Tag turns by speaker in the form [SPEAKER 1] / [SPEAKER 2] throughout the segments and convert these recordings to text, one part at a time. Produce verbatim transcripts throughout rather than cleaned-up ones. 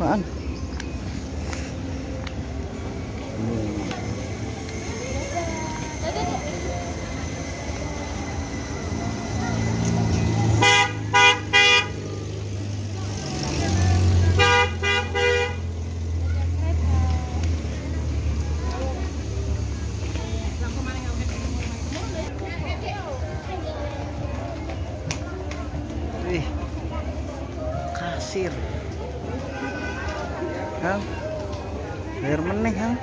[SPEAKER 1] apaan? Wih, kasir. Hang, bayar meneh, Hang.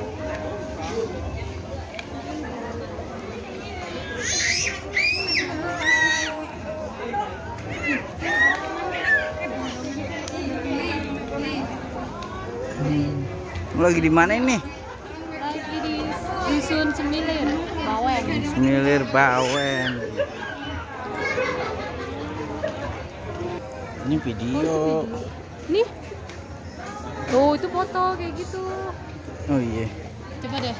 [SPEAKER 1] Hmm. Lagi di mana ini?
[SPEAKER 2] Lagi di Dusun Semilir, Bawen.
[SPEAKER 1] Semilir Bawen. Ini video.
[SPEAKER 2] Nih. Tuh, itu foto kayak gitu.
[SPEAKER 1] Oh iya.
[SPEAKER 2] Coba deh.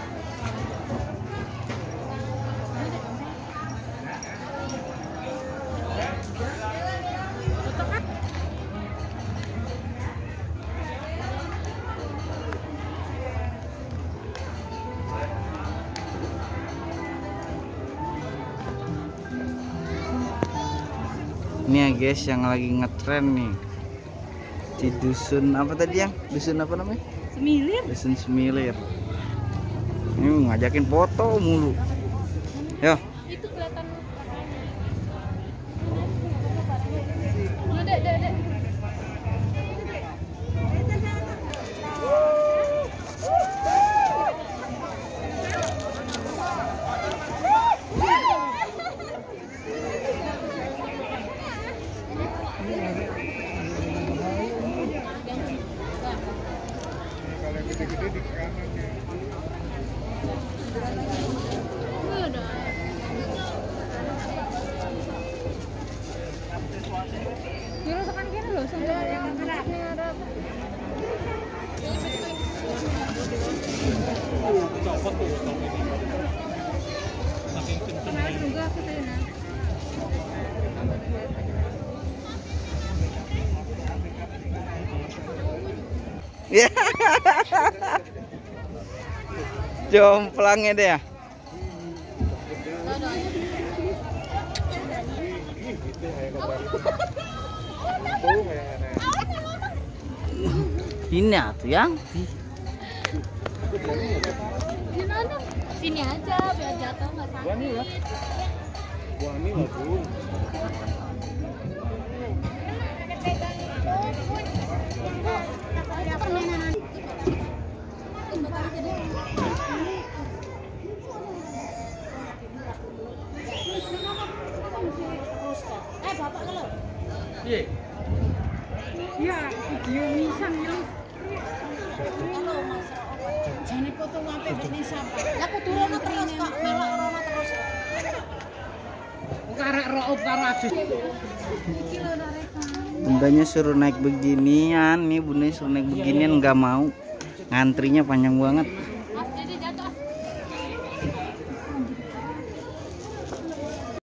[SPEAKER 1] Ini ya guys, yang lagi ngetren nih di dusun apa tadi yang dusun apa namanya?
[SPEAKER 2] Semilir.
[SPEAKER 1] Dusun Semilir. Ini ngajakin foto mulu. Yo.
[SPEAKER 2] Itu kelihatan Dek, dek, dek.
[SPEAKER 3] Gede-gede di kanan ya.
[SPEAKER 2] Kira tekan kiri loh, sampai yang ini ada.
[SPEAKER 3] Copot tuh stop ini. Saking kenceng.
[SPEAKER 2] Juga aku tadi nah.
[SPEAKER 1] Ya. Jomplangnya deh ya. Ini tuh yang
[SPEAKER 2] Sini aja biar jatuh nggak sakit.
[SPEAKER 3] Wani lah. Wani lah tuh.
[SPEAKER 2] Eh bapak kalau.
[SPEAKER 3] Iya.
[SPEAKER 2] Iya, video nisan ya. Jane foto wape ini sampai. Lah aku turun terus kok, melok rono terus. Karek roob karo adus. Iki lho Reka.
[SPEAKER 1] bundanya suruh naik beginian nih, bundanya suruh naik beginian nggak mau, ngantrinya panjang banget.